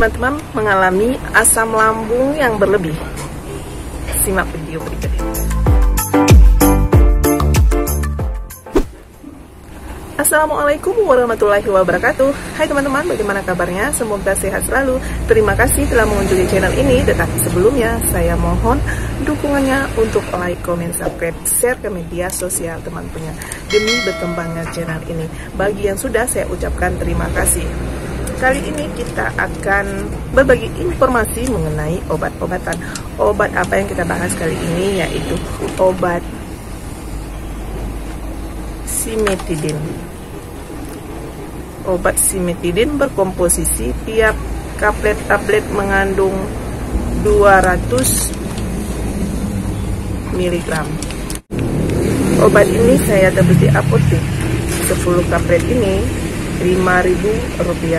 teman-teman mengalami asam lambung yang berlebih? Simak video berikut ini. Assalamualaikum warahmatullahi wabarakatuh. Hai teman-teman, bagaimana kabarnya? Semoga sehat selalu. Terima kasih telah mengunjungi channel ini. Tetapi sebelumnya, saya mohon dukungannya untuk like, comment, subscribe, share ke media sosial teman punya demi berkembangnya channel ini. Bagi yang sudah, saya ucapkan terima kasih. Kali ini kita akan berbagi informasi mengenai obat-obatan. Obat apa yang kita bahas kali ini yaitu obat simetidin. Obat simetidin berkomposisi tiap kaplet tablet mengandung 200 mg. Obat ini saya dapat di apotek. 10 kaplet ini Rp5.000.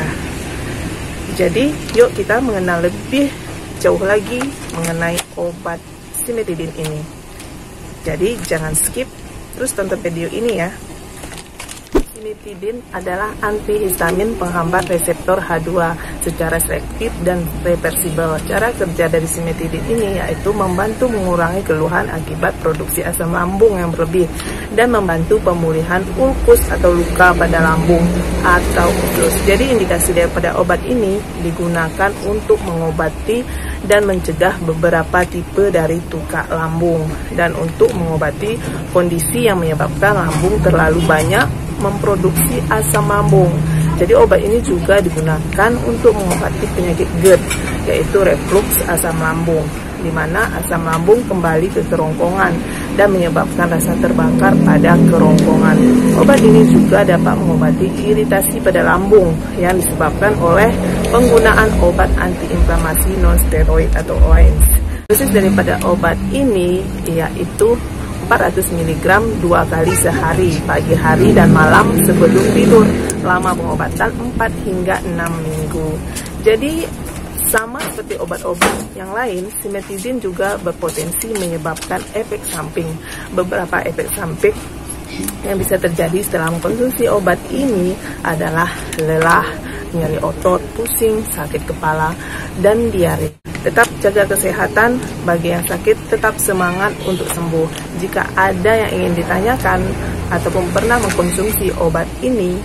Jadi yuk kita mengenal lebih jauh lagi mengenai obat simetidin ini. Jadi jangan skip, terus tonton video ini ya. Simetidin adalah antihistamin penghambat reseptor H2 secara selektif dan reversibel. Cara kerja dari simetidin ini yaitu membantu mengurangi keluhan akibat produksi asam lambung yang berlebih dan membantu pemulihan ulkus atau luka pada lambung atau usus. Jadi indikasi daripada obat ini digunakan untuk mengobati dan mencegah beberapa tipe dari tukak lambung dan untuk mengobati kondisi yang menyebabkan lambung terlalu banyak memproduksi asam lambung. Jadi obat ini juga digunakan untuk mengobati penyakit GERD, yaitu reflux asam lambung, di mana asam lambung kembali ke kerongkongan dan menyebabkan rasa terbakar pada kerongkongan. Obat ini juga dapat mengobati iritasi pada lambung yang disebabkan oleh penggunaan obat antiinflamasi non-steroid atau OANs. Dosis daripada obat ini yaitu 400 mg 2 kali sehari, pagi hari dan malam sebelum tidur. Lama pengobatan 4 hingga 6 minggu. Jadi sama seperti obat-obat yang lain, simetidin juga berpotensi menyebabkan efek samping. Beberapa efek samping yang bisa terjadi setelah mengkonsumsi obat ini adalah lelah, nyeri otot, pusing, sakit kepala, dan diare. Tetap jaga kesehatan, bagi yang sakit tetap semangat untuk sembuh. Jika ada yang ingin ditanyakan ataupun pernah mengkonsumsi obat ini,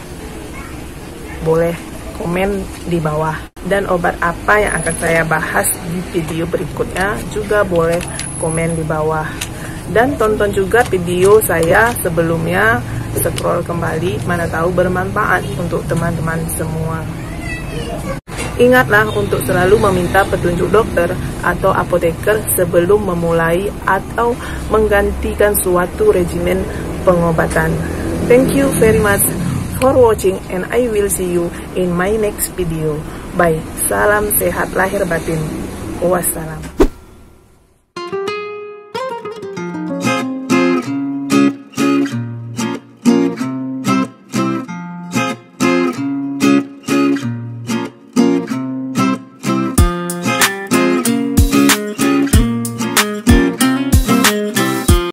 boleh komen di bawah. Dan obat apa yang akan saya bahas di video berikutnya juga boleh komen di bawah. Dan tonton juga video saya sebelumnya, scroll kembali, mana tahu bermanfaat untuk teman-teman semua. Ingatlah untuk selalu meminta petunjuk dokter atau apoteker sebelum memulai atau menggantikan suatu regimen pengobatan. Thank you very much for watching and I will see you in my next video. Bye. Salam sehat lahir batin. Wassalam.